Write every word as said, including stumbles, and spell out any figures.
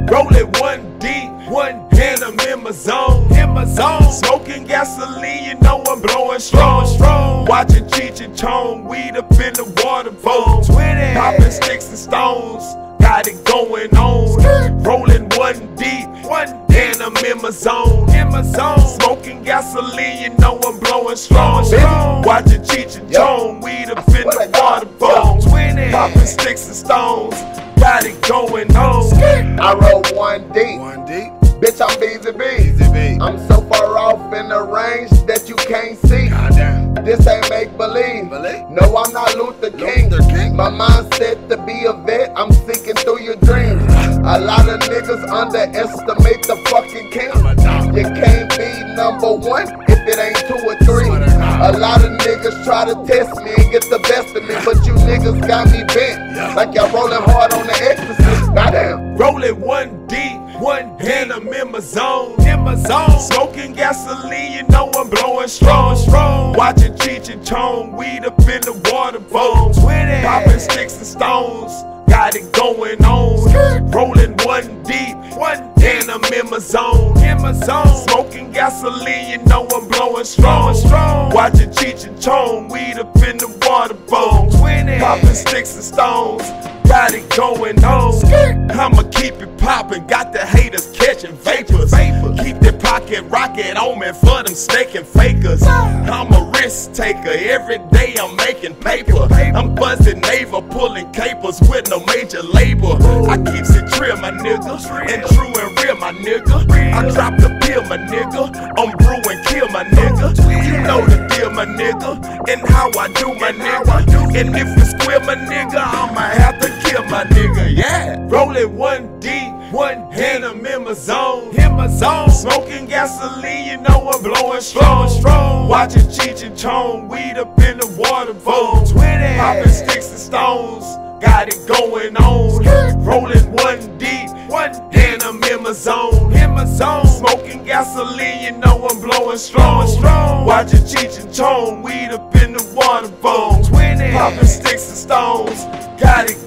Rolling one deep, one and I'm in my zone. In my zone. Smoking gasoline, you know I'm blowing strong. strong. Watching Cheech and Chong, weed up in the water bowl. Popping sticks and stones, got it going on. Rolling one deep, one and I'm in my zone. In my zone. Smoking gasoline, you know I'm blowing strong. strong. Watching Cheech and Chong, weed up in the water bowl. Popping sticks and stones, got it going on. I roll one deep. One deep. Bitch, I'm Beezy B. Easy B. I'm so far off in the range that you can't see. Goddamn. This ain't make believe. Believe? No, I'm not Luther King. Luther King. My mindset to be a vet, I'm seeking through your dreams. A lot of niggas underestimate the fucking king. You can't be number one if it ain't two or three. A lot of niggas try to test me and get the best of me, but you niggas got me bent. Like y'all rolling hard on the Exorcist. Goddamn. Rolling one deep, one and I'm in my zone. In my zone. Smoking gasoline, you know I'm blowing strong. strong. Watching Cheech and Chong, weed up in the water bowl. Popping sticks and stones, got it going on. Rolling one deep, one and I'm in my zone. In my zone. Smoking gasoline, you know I'm blowing strong. strong. Watching Cheech and Chong, weed up in the water bowl. Popping sticks and stones, got it going on. I'ma keep it poppin', got the haters catching vapors. Keep that pocket rocket on me for them snake and fakers. I'm a risk taker, every day I'm making paper. I'm buzzing navel, pulling capers with no major labor. I keeps it real, my nigga, and true and real, my nigga. I drop the pill, my nigga, I'm brew and kill, my nigga. You know the deal, my nigga, and how I do, my nigga. And if you square, my nigga, I'ma have to kill my nigga, yeah. Rolling one deep, one and I'm in my zone. In my zone. Smoking gasoline, you know I'm blowing strong. strong. Watching Cheech and Chong, weed up in the water bowl. Popping sticks and stones, got it going on. Rolling one deep, one and I'm in my zone. In my zone. Smoking gasoline, you know I'm blowing strong. strong. Watching Cheech and Chong, weed up in the water bowl. Popping sticks and stones, got it